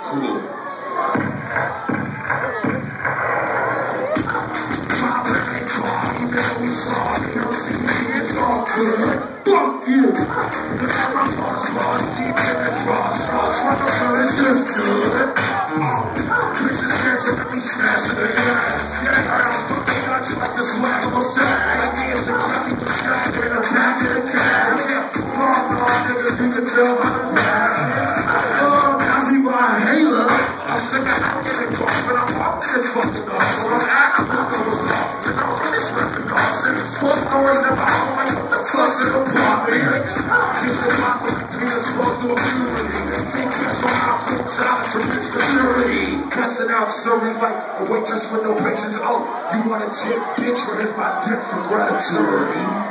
cool. It's all good. Fuck you. It's just good. Bitches dancing at me smashing their ass. Yeah, I don't fucking nuts like the slap of a fag. Hands and cocky with crack in the back of the cab. Long niggas, you can tell by the back. Ask me why I hate love. I'm sick of acting and golf, and I'm off this fucking off. So I'm acting with those off, and I'm really stripping off. And it's full stories about how I put the fuck in the property. This shit pop with the kids, fuck to a community. Take pictures on my books out for rich maturity. Cussing out serving like a waitress with no patience. Oh, you want a tip, bitch? Well, here's my dick for gratitude.